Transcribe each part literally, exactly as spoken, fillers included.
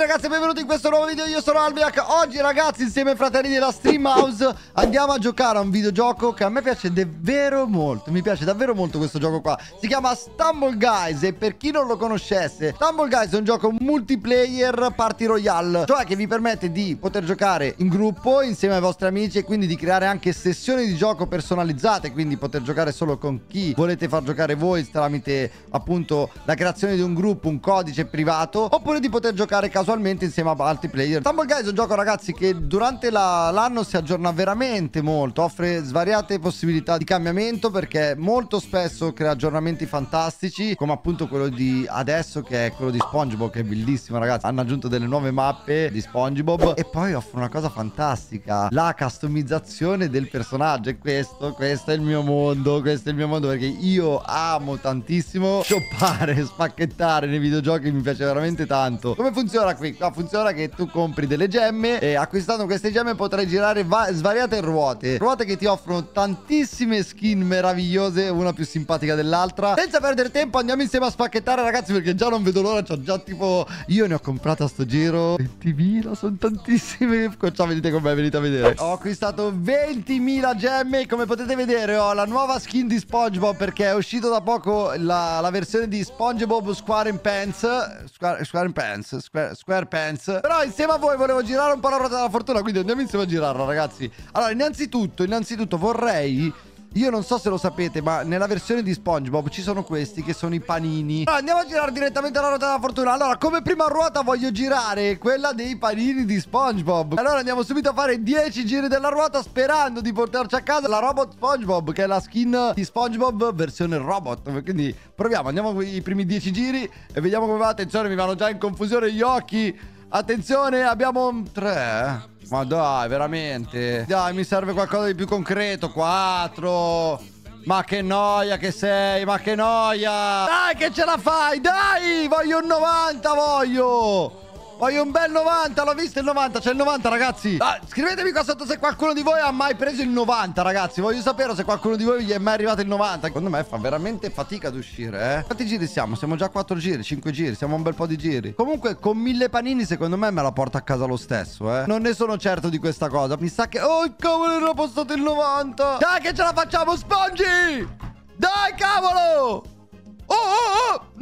ragazzi e benvenuti in questo nuovo video. Io sono Albiac. Oggi ragazzi insieme ai fratelli della Stream House andiamo a giocare a un videogioco che a me piace davvero molto. Mi piace davvero molto questo gioco qua. Si chiama Stumble Guys e per chi non lo conoscesse, Stumble Guys è un gioco multiplayer party royale, cioè che vi permette di poter giocare in gruppo insieme ai vostri amici e quindi di creare anche sessioni di gioco personalizzate, quindi poter giocare solo con chi volete far giocare voi tramite appunto la creazione di un gruppo, un codice privato, oppure di poter giocare casualmente insieme a altri player. Stumble Guys è un gioco ragazzi che durante l'anno si aggiorna veramente molto, offre svariate possibilità di cambiamento perché molto spesso crea aggiornamenti fantastici, come appunto quello di adesso che è quello di SpongeBob, che è bellissimo ragazzi. Hanno aggiunto delle nuove mappe di SpongeBob e poi offre una cosa fantastica, la customizzazione del personaggio. E questo, questo è il mio mondo, questo è il mio mondo perché io amo tantissimo shoppare, spacchettare nei videogiochi, mi piace veramente tanto. Come funziona qui? Qua funziona che tu compri delle gemme e acquistando queste gemme potrai girare svariate ruote, ruote che ti offrono tantissime skin meravigliose, una più simpatica dell'altra. Senza perdere tempo andiamo insieme a spacchettare ragazzi, perché già non vedo l'ora. C'ho già tipo, io ne ho comprato a sto giro ventimila, sono tantissime. Ciao, venite con me, venite a vedere. Ho acquistato ventimila gemme. Come potete vedere ho la nuova skin di SpongeBob perché è uscito da poco la, la versione di SpongeBob SquarePants Square, SquarePants Square, SquarePants. Però insieme a voi volevo girare un po' la ruota della fortuna, quindi andiamo insieme a girarla ragazzi. Allora innanzitutto, innanzitutto vorrei, io non so se lo sapete, ma nella versione di SpongeBob ci sono questi che sono i panini. Allora andiamo a girare direttamente la ruota della fortuna. Allora come prima ruota voglio girare quella dei panini di SpongeBob. Allora andiamo subito a fare dieci giri della ruota sperando di portarci a casa la robot SpongeBob, che è la skin di SpongeBob versione robot. Quindi proviamo, andiamo con i primi dieci giri e vediamo come va. Attenzione, mi vanno già in confusione gli occhi. Attenzione, abbiamo tre. Ma dai, veramente. Dai, mi serve qualcosa di più concreto. Quattro. Ma che noia che sei, ma che noia. Dai che ce la fai, dai. Voglio un novanta, voglio. Voglio un bel novanta, l'ho visto il novanta, c'è il novanta ragazzi. Ah, scrivetemi qua sotto se qualcuno di voi ha mai preso il novanta ragazzi. Voglio sapere se qualcuno di voi gli è mai arrivato il novanta. Secondo me fa veramente fatica ad uscire, eh. Quanti giri siamo? Siamo già a quattro giri, cinque giri, siamo un bel po' di giri. Comunque con mille panini secondo me me la porto a casa lo stesso, eh. Non ne sono certo di questa cosa. Mi sa che... Oh cavolo, non ho postato il novanta. Dai che ce la facciamo, Spongy. Dai cavolo. Oh, oh, oh!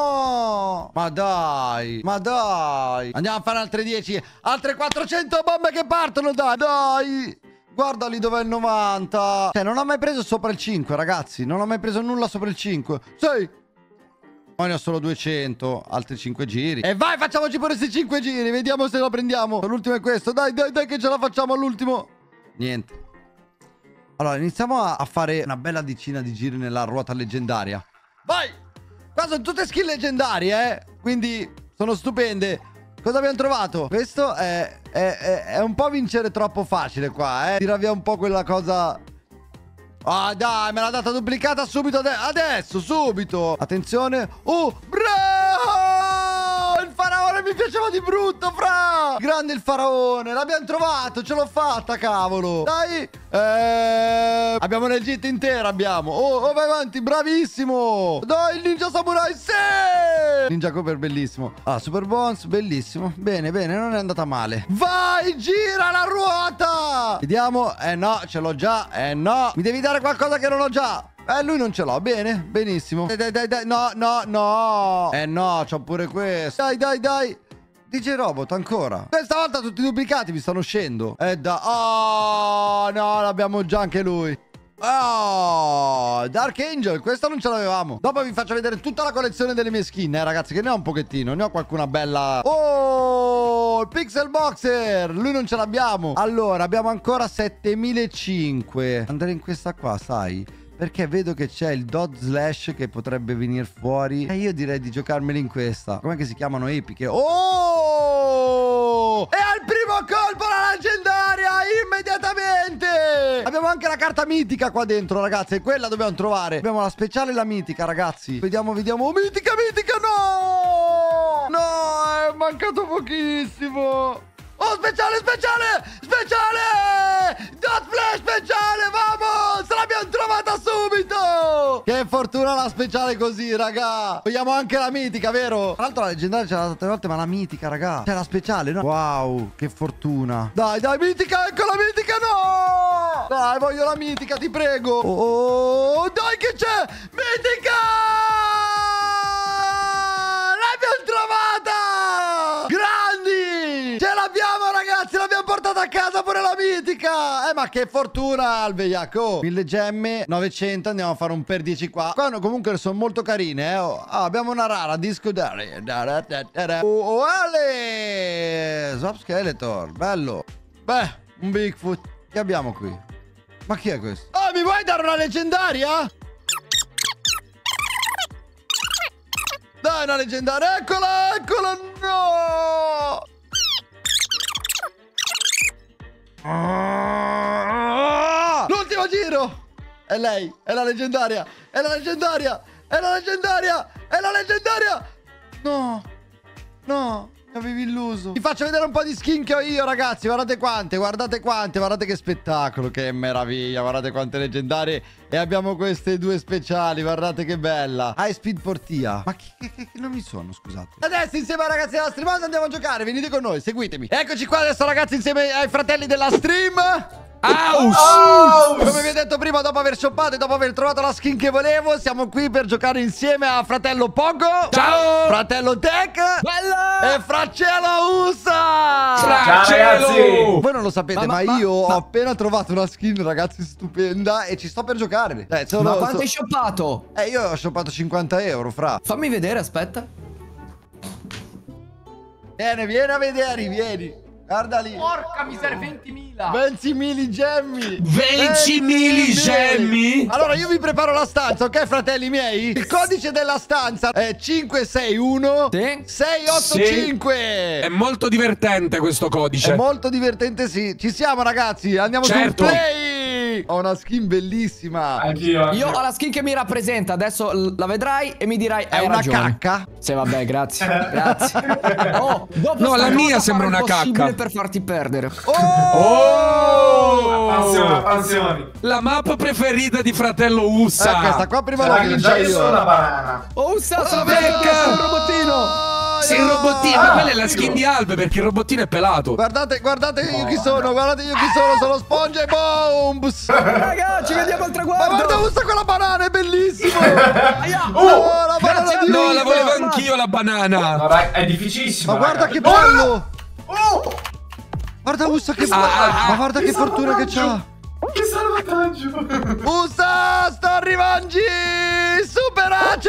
No! Ma dai! Ma dai! Andiamo a fare altre dieci. Altre quattrocento bombe che partono, dai! Dai! Guardali dov'è il novanta. Cioè, non ho mai preso sopra il cinque, ragazzi. Non ho mai preso nulla sopra il cinque. sei! Ma ne ho solo duecento. Altri cinque giri. E vai, facciamoci pure questi cinque giri. Vediamo se lo prendiamo. L'ultimo è questo. Dai, dai, dai, che ce la facciamo all'ultimo. Niente. Allora, iniziamo a, a fare una bella decina di giri nella ruota leggendaria. Vai! Qua sono tutte skill leggendarie, eh. Quindi sono stupende. Cosa abbiamo trovato? Questo è, è, è, è un po' vincere troppo facile qua, eh. Tira via un po' quella cosa. Ah dai, me l'ha data duplicata subito ade adesso, subito. Attenzione. Oh, bravo! Il faraone mi piaceva di brutto, fra. Grande il faraone, l'abbiamo trovato, ce l'ho fatta, cavolo. Dai. Eh... Abbiamo un'Egitto intera, abbiamo. Oh, oh, vai avanti, bravissimo. Dai, il Ninja Samurai, sì! Ninja Cooper, bellissimo. Ah, Super Bones, bellissimo. Bene, bene, non è andata male. Vai, gira la ruota. Vediamo. Eh no, ce l'ho già. Eh no. Mi devi dare qualcosa che non ho già. Eh, lui non ce l'ho. Bene, benissimo. Dai, dai, dai, dai. No, no, no. Eh no, c'ho pure questo. Dai, dai, dai. D J Robot ancora. Questa volta tutti i duplicati mi stanno uscendo. Eh da... Oh no, l'abbiamo già anche lui. Oh, Dark Angel, questa non ce l'avevamo. Dopo vi faccio vedere tutta la collezione delle mie skin, eh ragazzi, che ne ho un pochettino. Ne ho qualcuna bella. Oh, il Pixel Boxer. Lui non ce l'abbiamo. Allora, abbiamo ancora settemilacinquecento. Andrei in questa qua, sai, perché vedo che c'è il dot slash che potrebbe venire fuori. E io direi di giocarmeli in questa. Com'è che si chiamano? Epiche. Oh! E al primo colpo la leggendaria immediatamente. Abbiamo anche la carta mitica qua dentro, ragazzi. E quella dobbiamo trovare. Abbiamo la speciale e la mitica, ragazzi. Vediamo, vediamo. Oh, mitica, mitica, no! No, è mancato pochissimo. Oh, speciale, speciale, speciale! Dot flash speciale, vamos! Se l'abbiamo trovato! trovata subito! Che fortuna la speciale così, raga. Vogliamo anche la mitica, vero? Tra l'altro la leggendaria ce l'ha data tre volte, ma la mitica, raga. C'è la speciale, no? Wow, che fortuna. Dai, dai, mitica, ecco la mitica, no! Dai, voglio la mitica, ti prego. Oh, dai che c'è! Mitica! L'abbiamo trovata! Grandi! Ce l'abbiamo, ragazzi, l'abbiamo portata a casa pure la mitica. Eh, ma che fortuna, Alveiaco. mille gemme, novecento, andiamo a fare un per dieci qua. Qua no, comunque sono molto carine, eh. Oh, ah, abbiamo una rara, disco dare. Oh, oh, Ale! Swap Skeletor, bello. Beh, un Bigfoot. Che abbiamo qui? Ma chi è questo? Oh, mi vuoi dare una leggendaria? Dai, una leggendaria, eccola, eccola, no! L'ultimo giro! È lei, è la leggendaria, è la leggendaria, è la leggendaria, è la leggendaria! No, no, mi avevi illuso. Vi faccio vedere un po' di skin che ho io, ragazzi. Guardate quante, guardate quante, guardate che spettacolo, che meraviglia. Guardate quante leggendarie. E abbiamo queste due speciali, guardate che bella. High Speed Portia. Ma che, che, che, che nomi sono, scusate? Adesso insieme ai ragazzi della stream andiamo a giocare. Venite con noi, seguitemi. Eccoci qua adesso, ragazzi, insieme ai fratelli della stream. Aus! Come vi ho detto prima, dopo aver shoppato e dopo aver trovato la skin che volevo, siamo qui per giocare insieme a fratello Pogo. Ciao! Fratello Tech. Bello! E Fraccello Ussa. Ciao ragazzi! Voi non lo sapete, ma, ma, ma io ma... ho appena trovato una skin, ragazzi, stupenda. E ci sto per giocare. Eh, sono, ma quanto so... hai shoppato? Eh, io ho shoppato cinquanta euro, fra. Fammi vedere, aspetta. Vieni, vieni a vedere, vieni. Guarda lì. Porca miseria, ventimila. ventimila gemmi. ventimila gemmi? Allora io vi preparo la stanza, ok, fratelli miei? Il codice della stanza è cinque sei uno sei otto cinque. È molto divertente questo codice. È molto divertente, sì. Ci siamo, ragazzi. Andiamo certo. sul play. Ho una skin bellissima. Anch'io. Io ho la skin che mi rappresenta. Adesso la vedrai e mi dirai è hai una ragione. cacca? Sì, vabbè, grazie. Grazie. Oh, dopo no, la mia sembra una cacca per farti perdere. Oh! Oh! Attenzione, attenzione. La mappa preferita di fratello Ussa. Eh, questa qua prima la la vincio io io. sono una banana. Oh, Ussa, sono becca! un robottino. Sì, il robottino, ma quella è la skin di Albe perché il robottino è pelato. Guardate, guardate io chi sono, guardate io chi sono, sono Sponge Bombs. Raga, ci vediamo al traguardo. Ma guarda, usa quella banana, è bellissimo. Oh, oh, la banana di no, Usa. la volevo anch'io la banana. No, dai, è difficilissimo. Ma guarda ragazzi. che bello. Oh! Guarda Usa che Ah, ah, ma guarda che, che fortuna che c'ha. Che salvataggio. Usa, sto arrivando. Superaci.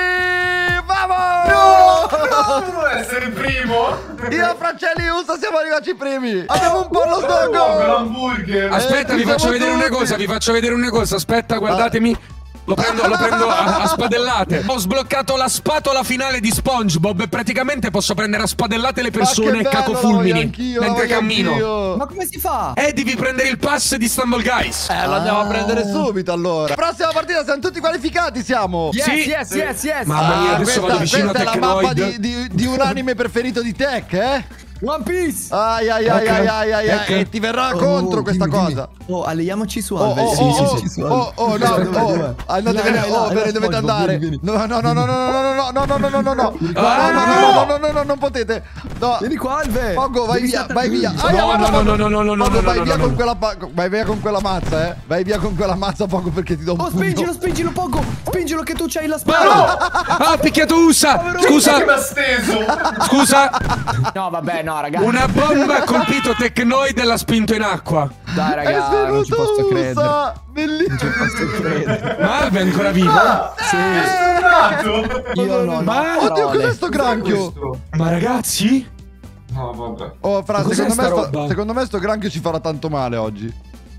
Vamo. No, no, non essere il primo. Io e Francelli Usa siamo arrivati primi. Abbiamo un po' lo Oh, stock. l'hamburger. Aspetta, Eh, vi faccio siamo vedere una tutti. cosa, vi faccio vedere una cosa. Aspetta, guardatemi. Lo prendo, lo prendo a, a spadellate. Ho sbloccato la spatola finale di SpongeBob e praticamente posso prendere a spadellate le persone e cacofulmini mentre cammino. Ma come si fa? E devi prendere il pass di Stumble Guys. Eh, lo andiamo a prendere subito allora. Prossima partita, siamo tutti qualificati, siamo. Yes, Sì. yes, yes, yes. Mamma mia, Ah, adesso questa, vado vicino a questa è la mappa Technoid. di, di, di un anime preferito di Tech, eh? One Piece. Ai ai ai Ecco, ai ai ai, ecco. e ti verrà Oh, contro questa dimmi, dimmi. cosa. Oh, alleiamoci su Oh, Alve. oh, Sì, oh, sì, oh, sì, su oh, Alve. oh, no, Dai, dai, oh, dai. andate, Dai, dai, oh, dai, bene, dai, dovete SpongeBob, andare. vieni, vieni. No, no, no, no, no, no, no, no, no, no, no, no, no, Ah, no, no, no, no, no, no, non potete. No. Vieni qua, Alve. Pogo, vai Devi via, stare vai via. attento. Aia, No, guarda, no, no, Pogo. no, no, no, no, Pogo, no, vai no, via no, con no. quella pa- vai via con quella mazza, eh. Vai via con quella mazza, Pogo, perché ti do un Oh, pugno. spingilo, spingilo, Pogo. Spingilo che tu c'hai la spada. Ah, ho picchiato Ussa. Che mi Scusa, ha steso. scusa. No, vabbè, no, ragazzi. Una bomba ha colpito Technoid e l'ha spinto in acqua. Dai, È raga, non ci svenuto posso credere. Usa. Bellissimo. Posso credere. Ma Alve è ancora vivo? Sì. È tornato. Io non Ma- ho Oddio, parole. cos'è sto granchio? Questo. Ma ragazzi? No, vabbè. Oh, Fra, Cos'è secondo me, sta sto, roba? secondo me sto granchio ci farà tanto male oggi.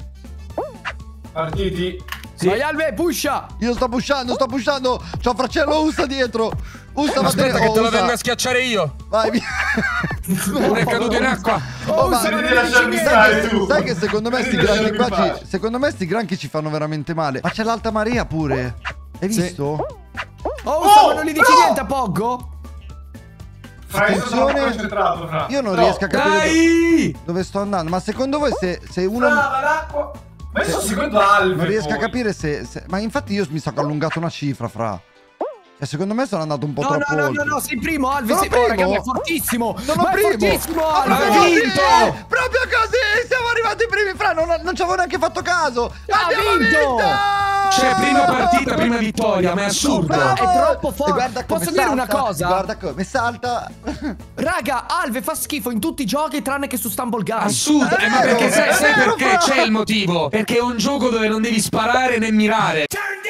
Partiti. Sì. Vai, Alve, pusha. Io sto pushando, sto pushando. C'ho Fraccello Ussa dietro. Ussa, va Aspetta bene. che te Oh, lo Ussa. vengo a schiacciare io. Vai via. Uno è caduto in acqua. Oh, ma Ussa, devi non lasciarmi dici stare niente. tu. sai che secondo me sti Devi granchi lasciarmi qua in ci, pace. secondo me sti granchi ci fanno veramente male. Ma c'è l'alta marea pure. Hai Sì. visto? Oh, Ussa, Oh, ma non gli dici no. niente a Pogo? Fra, io sono Funzione- troppo concentrato, Fra. Io non No. riesco a capire do- Dai! dove sto andando. Ma secondo voi se, se uno Fra, va l'acqua. Ma io sto seguendo Alve. Non riesco a poi. capire se, se... Ma infatti io mi sa che ho allungato una cifra, fra. E secondo me sono andato un po' No, troppo no, no, oltre. no, no, sei primo, Alve. Sono Sei... primo? Oh, raga, ma è fortissimo. Sono ma primo. è fortissimo, Ma Alve. proprio Hai così, vinto! Proprio così! Siamo arrivati primi, fra. Non, non ci avevo neanche fatto caso. Ha Abbiamo vinto! vinto! Cioè, prima partita, prima vittoria, ma è assurdo. Bravo! È troppo forte. E guarda come Posso dire salta, una cosa? Guarda come salta. Raga, Alve fa schifo in tutti i giochi tranne che su Stumble Guys. Assurdo. Eh, ma vero, perché sai, è sai vero, perché fra. c'è il motivo? Perché è un gioco dove non devi sparare né mirare.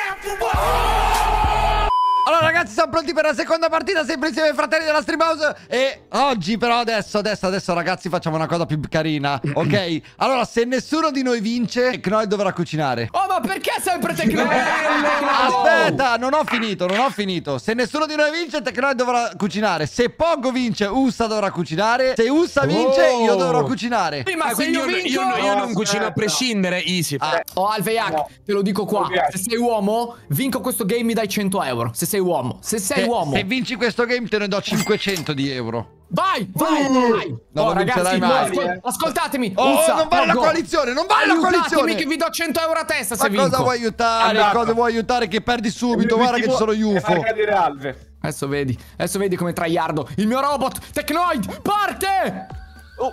Allora ragazzi, siamo pronti per la seconda partita, sempre insieme ai fratelli della Stream House. E oggi però adesso, adesso, adesso ragazzi facciamo una cosa più carina, ok? Allora, se nessuno di noi vince, Tecnoid dovrà cucinare. Oh, ma perché sempre Tecnoid? Aspetta, non ho finito, non ho finito. Se nessuno di noi vince, Tecnoid dovrà cucinare. Se Pogo vince, Ussa dovrà cucinare. Se Ussa vince, Oh. io dovrò cucinare. Sì, ma Ah, se quindi io io, vinco... io- io non No, cucino a aspetta. prescindere, easy. Ah, Oh, Alve Yak, No. te lo dico qua. Ok. Se sei uomo, vinco questo game, mi dai cento euro. Se sei uomo, se sei se, uomo. se vinci questo game te ne do cinquecento di euro. Vai, vai, vai. Non Oh, lo vincerai ragazzi, mai. ascol- ascoltatemi. Oh, Ussa, non vale la Pogo. coalizione, non vale la Aiutatemi coalizione. che vi do cento euro a testa Ma se cosa vinco. vuoi aiutare? Andata. Cosa vuoi aiutare che perdi subito? Guarda che ci sono gli E far U F O. cadere Alve. Adesso vedi, adesso vedi come traiardo. Il mio robot, Tecnoid, parte! Oh,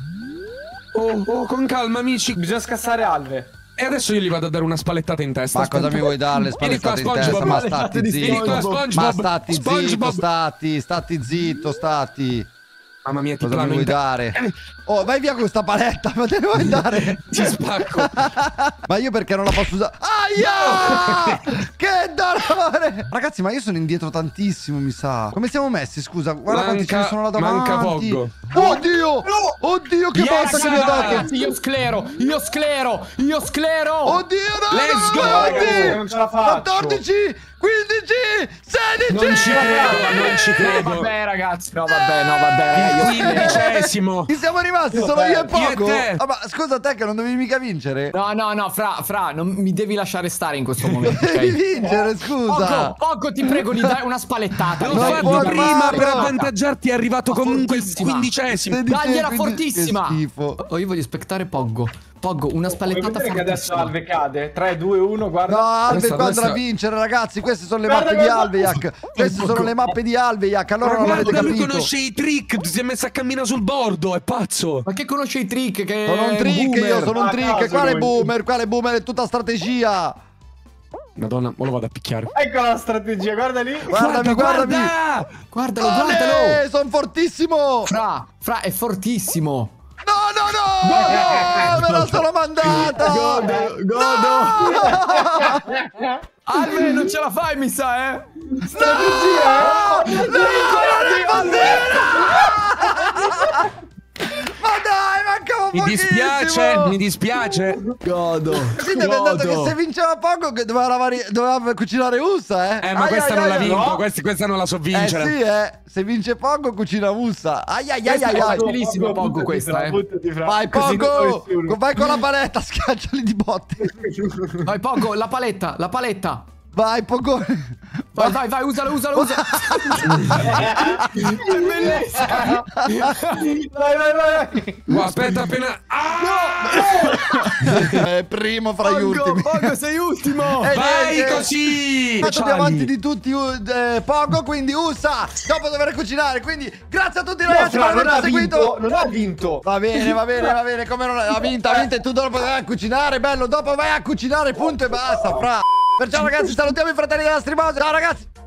Oh, oh, con calma, amici. bisogna scassare Alve. E adesso io gli vado a dare una spallettata in testa. Ma cosa aspetta. mi vuoi dare le Vieni qua, spallettate in testa? SpongeBob. Ma Spallettate stati di zitto. Vieni qua, SpongeBob. Ma stati zitto, SpongeBob. stati, stati zitto, stati. Mamma mia, ti Cosa mi clamo vuoi in te- dare? Oh, vai via con questa paletta, ma te ne vuoi dare? Ti spacco. Ma io perché non la posso usare? Aia! Che dolore! Ragazzi, ma io sono indietro tantissimo, mi sa. Come siamo messi, scusa? Guarda quanti ce ne Manca- sono là davanti. manca Pogo. Oddio! Oddio, che Yes, botta che mi ha dato! Ragazzi, io sclero, io sclero, io sclero. Oddio, no, Let's no, go, no, ragazzi, no. non ce la faccio. quattordici, quindici, sedici! Non ci credo, non ci No, credo. vabbè, ragazzi, no, vabbè, no, vabbè, raga, io Il sclero. quindicesimo. Chi siamo rimasti? Sono io e Io e Poco? te. Ah, ma scusa te che non dovevi mica vincere? No, no, no, fra, fra, non mi devi lasciare stare in questo momento, Devi ok? vincere, scusa! Poco, poco, ti prego di dare una spallettata. L'ho Non dai, fatto puoi di- prima farlo. per avvantaggiarti, è arrivato comunque il Fortissima. quindicesimo. Sedici- Dagliela quindi- fortissima. Che schifo. Oh, io voglio aspettare Poggo. Poggo, una Vuoi spallettata vedere che adesso fortissima. Alve cade? tre, due, uno, guarda. No, Alve Questa- qua andrà a questa- vincere, ragazzi. Queste sono le Guarda, mappe di guarda. Alvejak. Queste sono le mappe di Alvejak. Allora non l'avete Guarda, lui capito. conosce i trick, si è messo a camminare sul bordo, è pazzo. Ma che conosce i trick? Che Sono un è trick, boomer. io sono un A trick. caso Quale lui. boomer? Quale boomer? È tutta strategia. Madonna, mo lo vado a picchiare. Ecco la strategia, guarda lì. Guardami, guardami. guarda! Guardalo, guardalo. Sono fortissimo. Fra, fra, è fortissimo. No, no, no. Me la sono mandata. Godo, godo. No. Alve, non ce la fai, mi sa, eh. No, no, non è possibile. Ma dai, manca un Mi dispiace, mi dispiace. Godo. Quindi abbiamo detto che se vinceva poco che doveva, lavare- doveva cucinare Ussa, eh? Eh, ma Ai, questa ai, non la ai, vinco, no. questa, questa non la so Eh vincere. sì, eh. Se vince poco cucina Ussa. Ai ai ai ai, ai. Facilissimo, Poggo, questa, eh. Vai Poco, vai con la paletta, schiacciali di botte. Vai, Poggo, la paletta, la paletta. Vai Poco. Vai, vai, vai, usalo, usalo, usalo. È bellissimo. Vai, vai, vai. Oh, aspetta appena. Ah! È primo fra gli Poggo, ultimi. Poggo, sei ultimo. Eh, Vai niente. così! Faccio più avanti di tutti uh, eh, Poco, quindi Ussa dopo dover cucinare. Quindi grazie a tutti ragazzi per non aver ha seguito. vinto, non ha vinto. Va bene, va bene, va bene. Come non ha vinto, ha vinto e tu dopo vai a cucinare, bello. Dopo vai a cucinare, punto e basta, fra. Perciò ragazzi salutiamo i fratelli della Stream House. Ciao ragazzi.